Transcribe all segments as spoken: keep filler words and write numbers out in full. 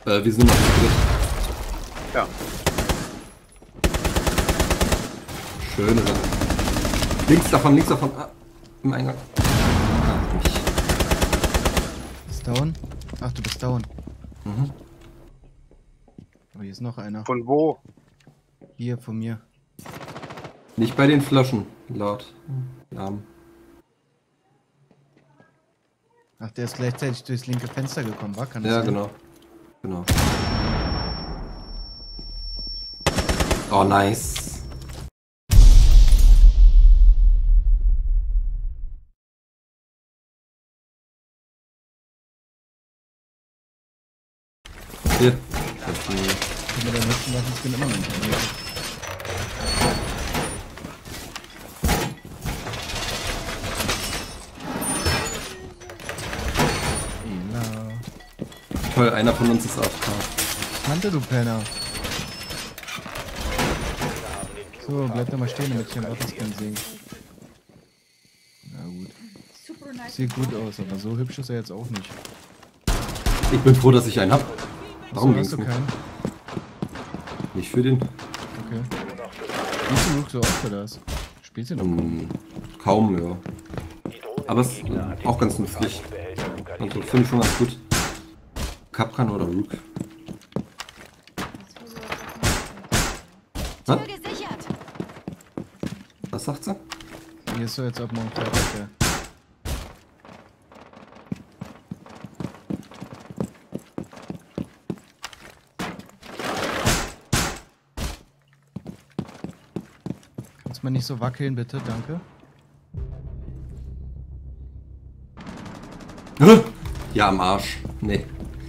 Äh, wir sind noch nicht drin. Ja. Schöne Sache. Links davon, links davon. Ah, im Eingang. Ah, nicht. Ist down? Ach, du bist down. Mhm. Aber hier ist noch einer. Von wo? Hier, von mir. Nicht bei den Flaschen, laut. Namen. Ach, der ist gleichzeitig durchs linke Fenster gekommen, war? Kann das Ja, sein? genau. Genau. Oh, nice. Hier. Das Ich bin mit der letzten Waffenskin immer noch nicht angekommen. toll, einer von uns ist A F K. Tante, du Penner. So, bleib da mal stehen, damit ich den Waffenskin sehe. Na gut. Sieht gut aus, aber so hübsch ist er jetzt auch nicht. Ich bin froh, dass ich einen hab. Warum so, ging's hast du nicht? keinen? Nicht für den? Okay. Spielst du Rook so oft für das? Spielst du noch? Hm, kaum, ja. Aber es ist auch ganz nützlich. Also finde ich schon ganz gut. Kapkan oder Rook. Was? Was sagt sie? Hier ist so jetzt ab morgen Freitag, ja. Kannst mal nicht so wackeln, bitte, danke. Ja, am Arsch. Nee.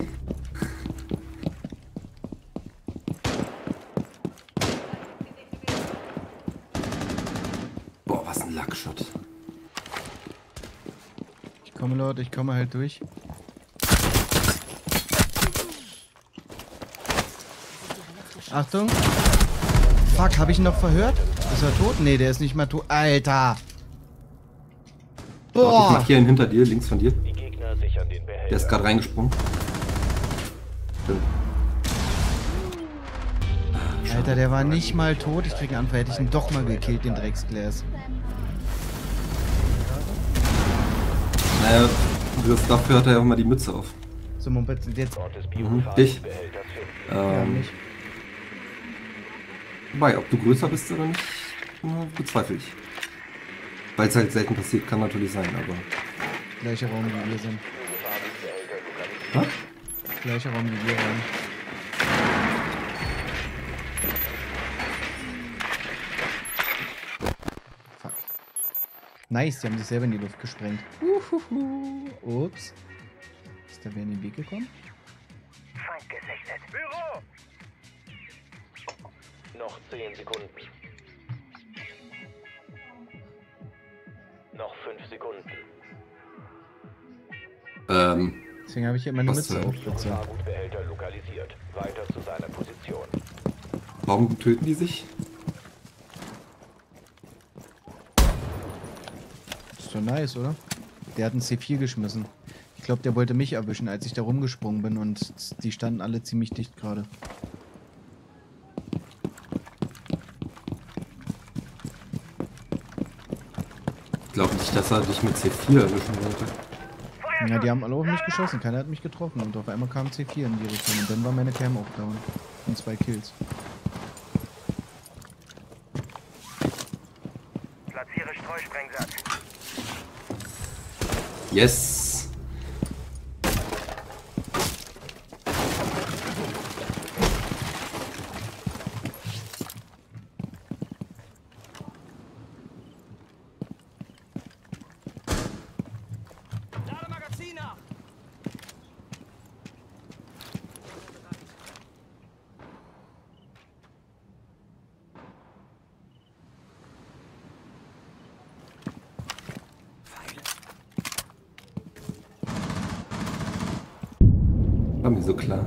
Boah, was ein Lackshot. Ich komme, Leute, ich komme halt durch. Achtung. Fuck, habe ich ihn noch verhört? Ist er tot? Nee, der ist nicht mal tot. Alter. Boah. Ich Boah. markiere ihn hinter dir, links von dir. Die Gegner sichern den Behälter. Der ist gerade reingesprungen. Alter, der war nicht mal tot. Ich krieg einen Anfall. Hätte ich ihn doch mal gekillt, den Drecksglas. Naja, das, dafür hat er ja auch mal die Mütze auf. So, Moment, jetzt. Mhm. Dich. Ja, Ähm, nicht. wobei, ob du größer bist oder nicht, hm, bezweifle ich. Weil es halt selten passiert, kann natürlich sein, aber... Gleicher Raum wie wir sind. Was? Gleicher Raum wie wir waren. Fuck. Nice, die haben sich selber in die Luft gesprengt. Uhuhu. Ups. Ist da wer in den Weg gekommen? Feind gesichtet. Büro! Noch zehn Sekunden. Noch fünf Sekunden. Ähm, Deswegen habe ich hier meine Was Mütze denn? auf, bitte. Tarnbehälter lokalisiert. Weiter zu seiner Position. warum töten die sich? Ist doch nice, oder? Der hat einen C vier geschmissen. Ich glaube, der wollte mich erwischen, als ich da rumgesprungen bin und die standen alle ziemlich dicht gerade. Ich glaube nicht, dass er dich mit C vier erwischen wollte. Ja, die haben alle auf mich geschossen, keiner hat mich getroffen und auf einmal kam C vier in die Richtung und dann war meine Cam auch down. Und zwei Kills. Platziere Streusprengsatz. Yes! War mir so klar.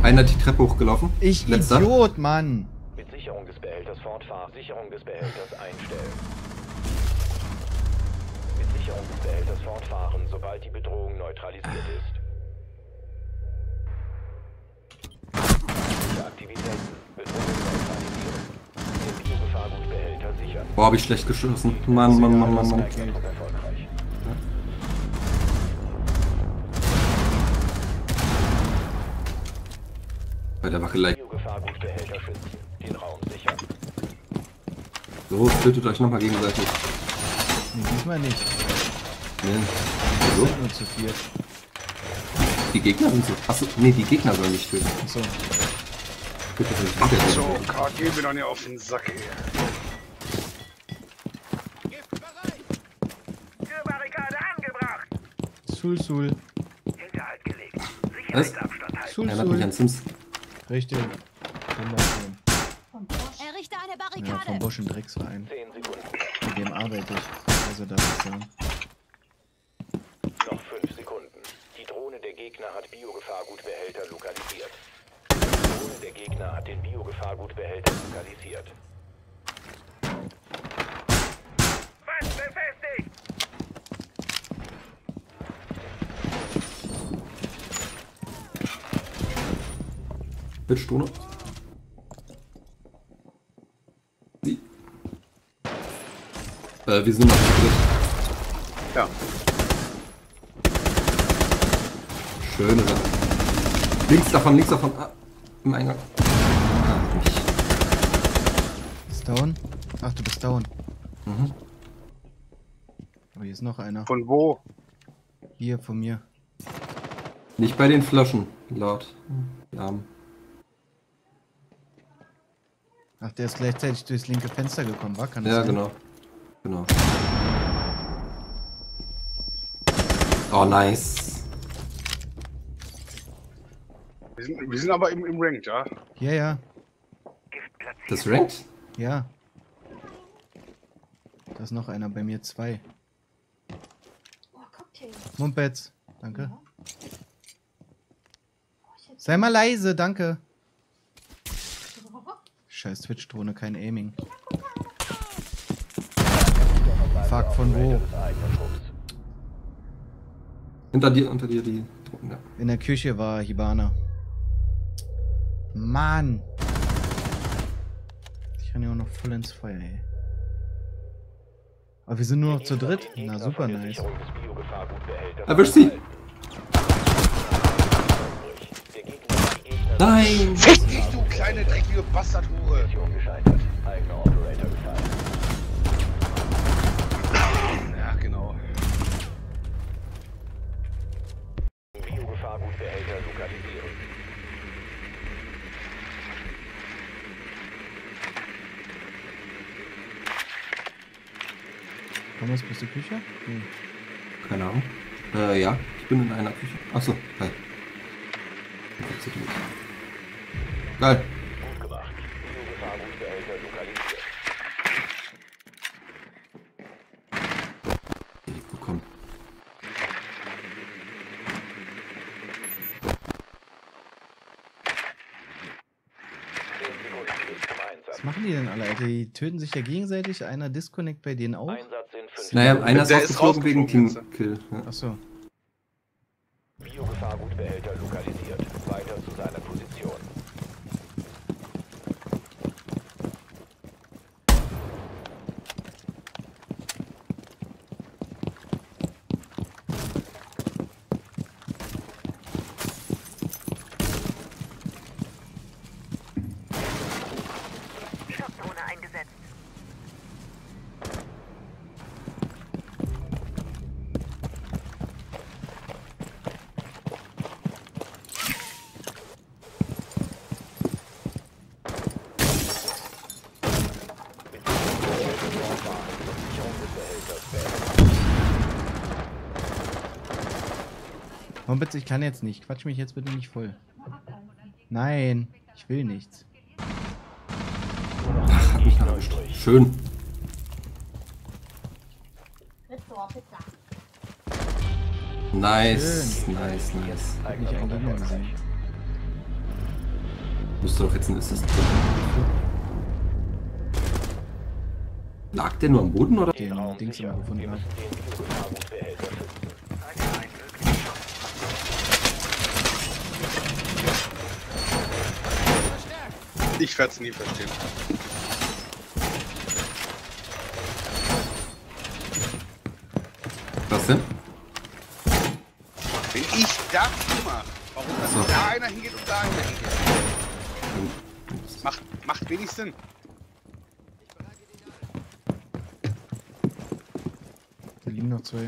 Einer hat die Treppe hochgelaufen. Ich Letzter. Idiot, Mann. Mit Sicherung des Behälters fortfahren. Sicherung des Behälters einstellen. Mit Sicherung des Behälters fortfahren, sobald die Bedrohung neutralisiert ist. Aktivitäten. Bedrohung neutralisieren. Den Biogefahrgutbehälter sichern. Boah, hab ich schlecht geschossen. Mann, Mann, Mann, Mann, Mann. Erfolgreich. Bei der Wackelei. Biogefahrgutbehälter schützen. Den Raum sichern. So, tötet euch nochmal gegenseitig. Nee, diesmal nicht. Nee. Wir So. sind nur zu viert. Die Gegner sind so. Achso, nee, die Gegner sollen nicht töten. Achso. Bitte nicht wieder So, töten. K G mir doch nicht auf den Sack, ey. Türbarrikade angebracht. Sul, Sul. Hinterhalt gelegt. Was? Sicherheitsabstand halten. Sul, Erinnert mich Sul. an Sims. Richtig. Wunderschön. Errichte eine Ja, vom Barrikade. Bosch ein Drecksverein. zehn Sekunden. Mit dem arbeite ich. Also das ist ja. Noch fünf Sekunden. Die Drohne der Gegner hat Biogefahrgutbehälter lokalisiert. Die Drohne der Gegner hat den Biogefahrgutbehälter lokalisiert. Was befestigt? Bildstrune. Wie? Äh, wir sind noch nicht drin. Ja. Schöne Sache. Links davon, links davon. Ah, im Eingang. Ah, nicht. Ist down? Ach, du bist down. Mhm. Aber hier ist noch einer. Von wo? Hier, von mir. Nicht bei den Flaschen, laut. Ja. Ach, der ist gleichzeitig durchs linke Fenster gekommen, war? Kann das Ja, sein? genau. Genau. Oh, nice. Wir sind, wir sind aber im, im Ranked, ja? Ja, ja. Das rankt? Ja. Da ist noch einer, bei mir zwei. Oh, Cocktail. Mumpets. Danke. Sei mal leise, danke. Scheiß Twitch-Drohne, kein Aiming. Fuck, von wo? Hinter dir, unter dir die. Ja. In der Küche war Hibana. Mann! Ich renne ja auch noch voll ins Feuer, ey. Aber wir sind nur noch zu dritt? Na, super nice. Erwisch sie! Nein! Fick dich, du kleine dreckige Bastardhure! Ja, genau. Biogefahrgutbehälter lokalisieren. Komm, was bist du Küche? Nee. Keine Ahnung. Äh, ja, ich bin in einer Küche. Achso, hi. Geil. Gut gemacht. Biogefahrgutbehälter lokalisiert. Bekommen. zehn Sekunden bis zum Einsatz. Was machen die denn alle, Alter? Die töten sich ja gegenseitig. Einer Disconnect bei denen auch. Einsatz in fünf Naja, einer ist Der ist rausgeflogen wegen rausgeflogen Teamkill. Ja. Achso. Biogefahrgutbehälter lokalisiert. Weiter zu seiner Position. Schockszone eingesetzt. Mumpets, ich kann jetzt nicht. Quatsch mich jetzt bitte nicht voll. Nein, ich will nichts. Hab mich erwischt. Schön. Nice, nice, nice. Hab nicht einen Gegner gesehen. Müsste doch jetzt ein Assist. Lag der nur am Boden oder? Den Dings immer gefunden habe. Ich werde es nie verstehen. Was denn? Wenn ich das mache, warum dann So. da einer hingeht und da einer hingeht? Macht, macht wenig Sinn. Da liegen noch zwei.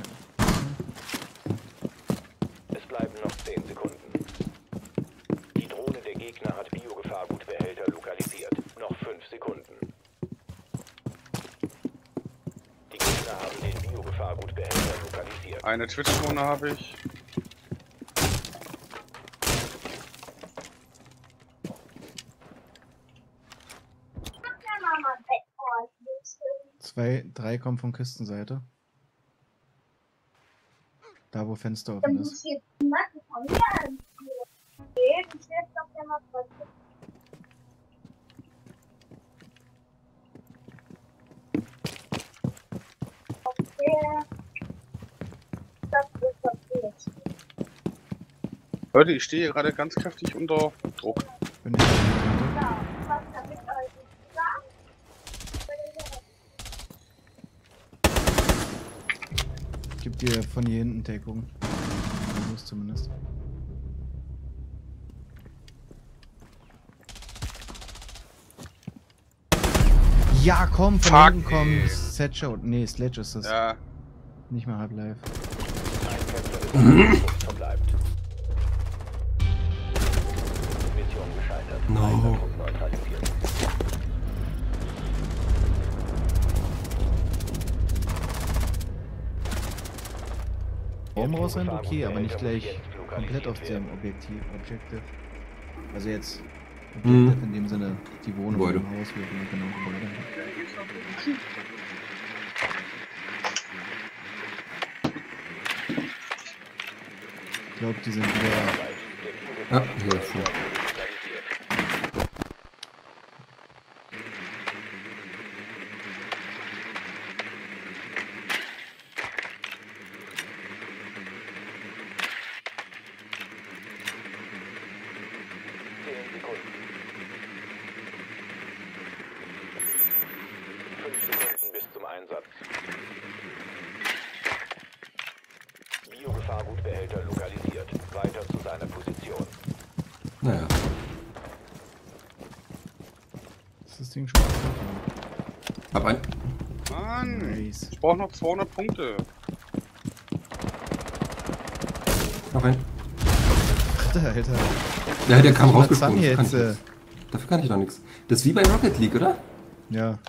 Es bleiben noch zehn Sekunden. Die Drohne der Gegner hat Biogefahrgutbehälter lokalisiert. Noch fünf Sekunden. Die Gegner haben den Biogefahrgutbehälter lokalisiert. Eine Twitch-Drohne habe ich. Zwei, drei kommen von Küstenseite. Da wo Fenster offen ist. Leute, ich stehe hier gerade ganz kräftig unter Druck. Bin ich Ich geb dir von hier hinten Deckung. Muss zumindest. Ja, komm, von Fuck, hinten kommt ey. Setshot. Nee, Sledge ist das. Ja, Nicht mal halb live. Ein Kämpfer des Angriffs verbleibt. Mission gescheitert. No. Eindruck neutralisiert. Raum rausrennen, okay, aber nicht gleich komplett aus dem Objektiv, Objective. Also jetzt Objective Mhm. in dem Sinne die Wohnung Gebäude. im Haus, wie auch immer, genau, Gebäude. Ich glaube, die sind wieder. Ja, hier schon. zehn Sekunden. fünf Sekunden bis zum Einsatz. Biogefahrgutbehälter lokalisiert. Weiter zu seiner Position. Naja. Ist das Ding schon kaputt? Hab ein. Mann. Nice. Ich brauche noch zweihundert Punkte. Noch ein. Alter, Alter. Ja, der kam Zahn rausgesprungen. Das kann jetzt. ich Äh, nix. Dafür kann ich doch nichts. Das ist wie bei Rocket League, oder? ja,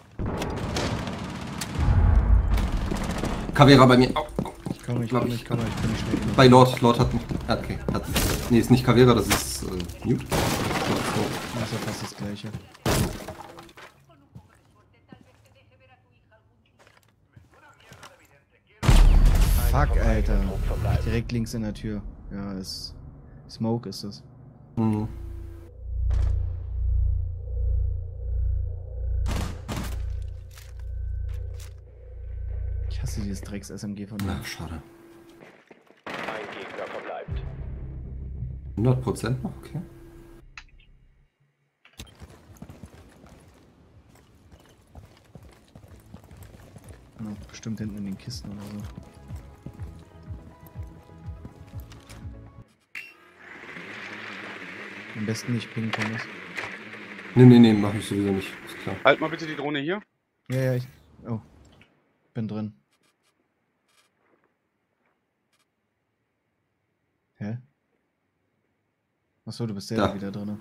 Caveira bei mir. Au, au. ich komme, ich Glaub komme, ich. ich komme, ich bin nicht schnell genug. Bei Lord. Lord hat. Ah, okay. Hat. Nee, ist nicht Caveira, das ist äh, Mute. So, so. Das ist ja fast das gleiche. Fuck, Alter. Direkt links in der Tür. Ja, ist. Smoke ist das. Hm. Ich hasse dieses Drecks-S M G von Na, mir. schade. Ein Gegner verbleibt. hundert Prozent noch? Okay. Ja, bestimmt hinten in den Kisten oder so. Am besten nicht pingen, Thomas. Nee, nee, nee, mach ich sowieso nicht. Ist klar. Halt mal bitte die Drohne hier. Ja, ja, ich. Oh. Bin drin. Hä? Achso, du bist selber Da. wieder drin.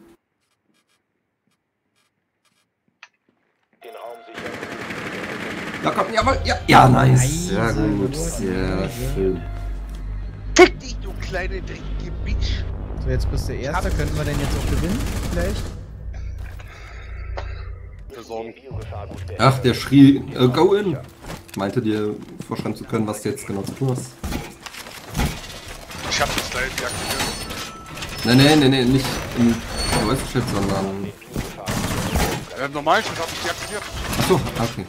Den Raum sichern. Da kommt, jawohl, ja, ja, nice. Nice, Sehr gut, gut. sehr schön. Fick dich, du kleine dreckige Bitch. So, jetzt bist du Erster. Könnten wir denn jetzt auch gewinnen? Vielleicht? Besorgen. Biogefahrgutbehälter. Ach, der schrie, äh, go in. Meinte dir vorschreiben zu können, was du jetzt genau zu tun hast. Ich hab das leider deaktiviert. Nee, nee, nee, nee, nicht im Voice Chat, sondern... Ja, normal schon, hab ich deaktiviert. Achso, okay.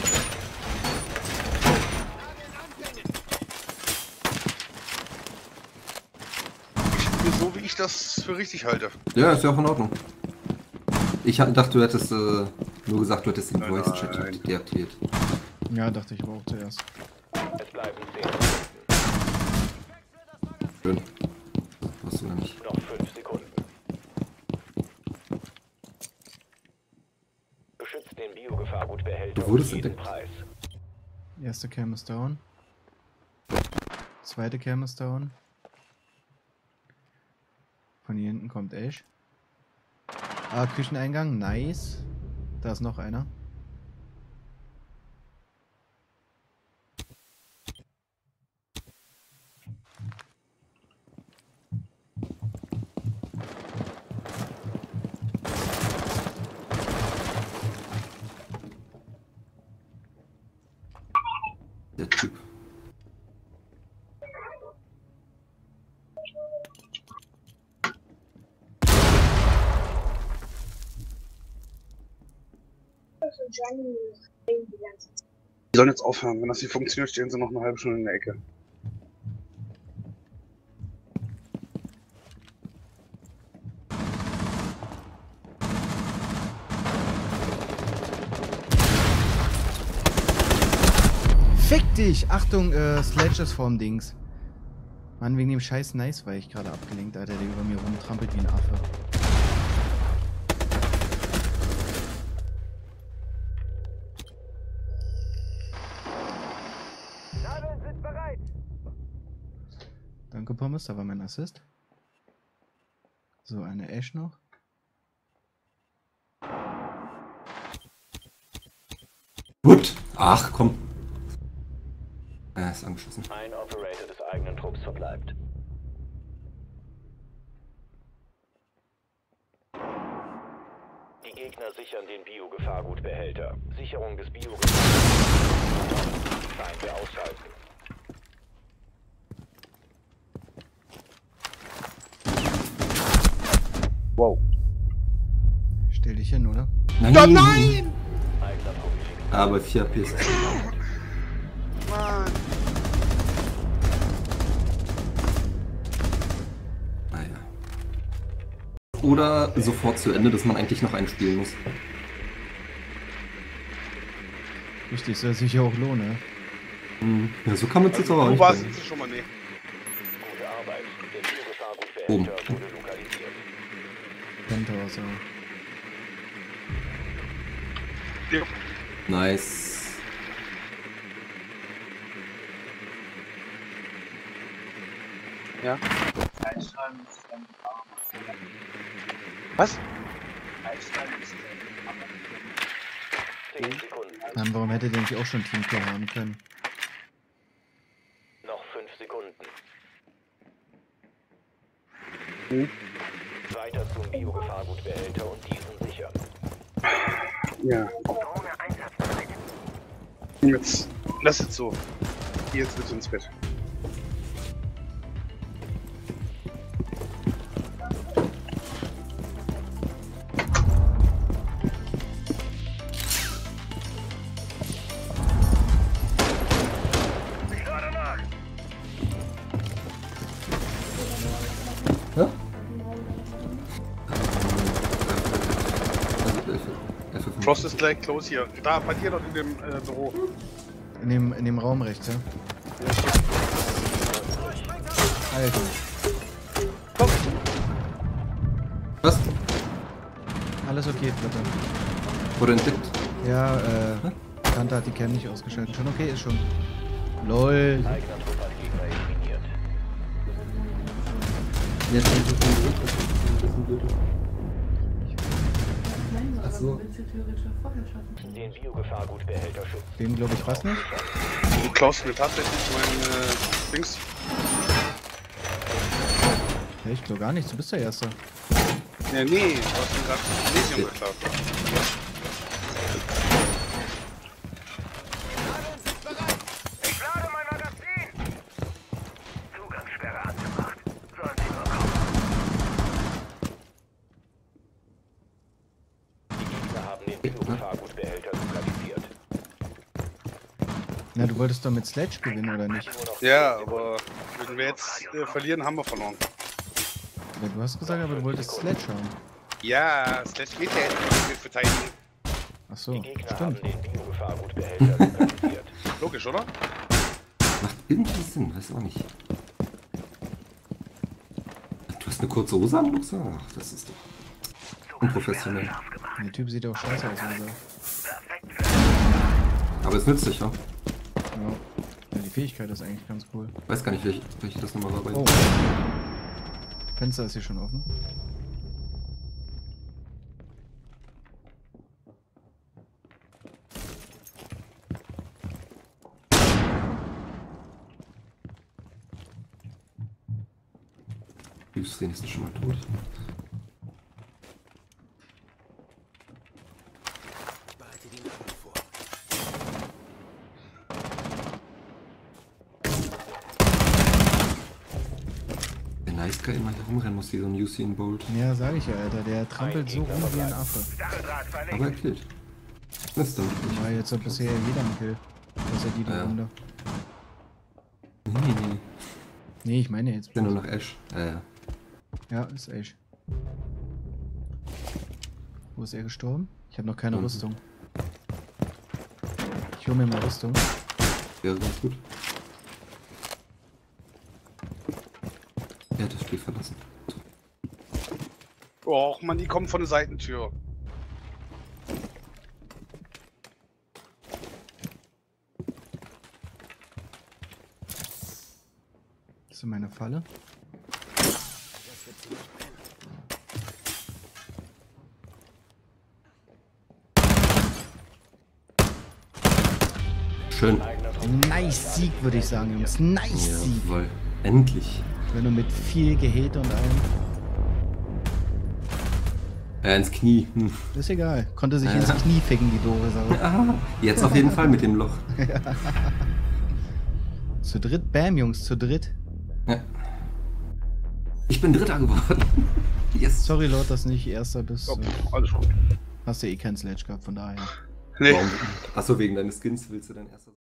Ich spiele so, wie ich das für richtig halte. Ja, ist ja auch in Ordnung. Ich ha- dachte, du hättest äh, nur gesagt, du hättest den Nein, Voice Chat nein. deaktiviert. Ja, dachte ich aber auch zuerst. Es bleiben zehn Sekunden. Schön. Was du ja nicht. Noch fünf Sekunden. Beschützt den Biogefahrgutbehälter Du wurdest um jeden entdeckt. Preis. Erste Cam ist down. Zweite Cam ist down. Von hier hinten kommt Ash. Ah, Kücheneingang, nice. Da ist noch einer. Der Typ. Die sollen jetzt aufhören. Wenn das nicht funktioniert, stehen sie noch eine halbe Stunde in der Ecke. Fick dich! Achtung, äh, Sledge ist vorm Dings. Mann, wegen dem scheiß Nice war ich gerade abgelenkt, Alter, der über mir rumtrampelt wie ein Affe. Nadeln sind bereit. Danke, Pommes, da war mein Assist. So, eine Ash noch. Gut. Ach, komm. Er ist angeschossen. Ein Operator des eigenen Trupps verbleibt. Die Gegner sichern den Biogefahrgutbehälter. Sicherung des Biogefahrgutbehälters. Feinde ausschalten. Wow. Stell dich hin, oder? Nein! Ja, nein! Eigener Trupp geschickt. Aber vier P ist. Mann. Naja. Oder sofort zu Ende, dass man eigentlich noch einspielen muss. Richtig, soll sich ja auch lohnen, ne? Hm. Ja, so kann man es jetzt aber auch Du nicht warst bringen. jetzt schon mal nee. Gute Arbeit. Der Oben. Biogefahrgutbehälter wurde lokalisiert. Penthouse, ja. Ja. Nice. Ja. Was? zehn Sekunden. Mann, warum hätte der nicht auch schon Teamplay haben können? Noch fünf Sekunden. Hm. Weiter zum Biogefahrgutbehälter und diesen sichern. Ja. Drohne einsatzbereit. Jetzt. Lass jetzt so. Geh jetzt bitte ins Bett. Ich lade nach. Ja? Also, F- F- Frost ist gleich close hier. Da, bei dir dort in dem äh, Büro. In dem, in dem Raum rechts, ja? Alter. Was? Alles okay, bitte. Wurde entdeckt? Ja, äh, Tante hat die Cam nicht ausgeschaltet. Schon okay, ist schon. LOL. Eigener Trupp hat Gegner eliminiert. Jetzt ist es ein Bild. Ach so. Den Biogefahrgutbehälter schützen. Den glaube ich fast nicht. Du klaust mir tatsächlich mein äh, Dings. Ja, ich glaube gar nicht, du bist der Erste. Ja, nee, du hast mir gerade Magnesium geklaut. Ich lade mein Magazin. Zugangssperre angebracht. Sollen Sie nur kommen. haben den Biogefahrgutbehälter lokalisiert. Na, du wolltest doch mit Sledge gewinnen, oder nicht? Nur noch Ja, zehn aber wenn wir jetzt äh, verlieren, haben wir verloren. Ja, du hast gesagt, aber du wolltest Sledge haben. Ja, Slash geht ja nicht mit verteidigen. Ach so, Die Gegner haben stimmt. den Biogefahrgutbehälter lokalisiert. Logisch, oder? Macht irgendwie Sinn, weiß auch nicht. Du hast eine kurze Hose an, Luxa? Ach, das ist doch unprofessionell. Der Typ sieht auch scheiße aus, oder? Aber es nützt sich, ja. Ja. Ja, die Fähigkeit ist eigentlich ganz cool. Weiß gar nicht, welche, welche das nochmal war bei Oh. Fenster ist hier schon offen. Die Szene ist schon mal tot. Der Nice Guy immer hier rumrennen muss, wie so ein Usain Bolt. Ja, sag ich ja, Alter. Der trampelt so rum wie ein Affe. Aber er killt. Das ist dann wirklich. War jetzt hat bisher jeder einen Kill. Außer die da Ja. runter. Nee, nee, nee. Nee, ich meine jetzt. Ich bin nur noch Ash. Ja, ja. Ja, ist Ash. Wo ist er gestorben? Ich habe noch keine Unten. Rüstung. Ich hole mir mal Rüstung. Wäre ganz gut. Er hat das Spiel verlassen. So. Och man, die kommen von der Seitentür. Das ist meine Falle. Schön. Nice Sieg, würde ich sagen, Jungs. Nice Sieg. Jawohl. Endlich. Wenn du mit viel Gehate und allem. Ja, ins Knie. Hm. Ist egal. Konnte sich Ja. ins Knie ficken, die doofe Sau. Ah, jetzt auf jeden Fall mit dem Loch. Zu dritt, bam, Jungs, zu dritt. Ja. Ich bin Dritter geworden. Yes. Sorry, Lord, dass du nicht Erster bist. Oh, alles gut. Hast du eh kein Sledge gehabt, von daher. Nee. Warum? Achso, wegen deines Skins willst du dann erst.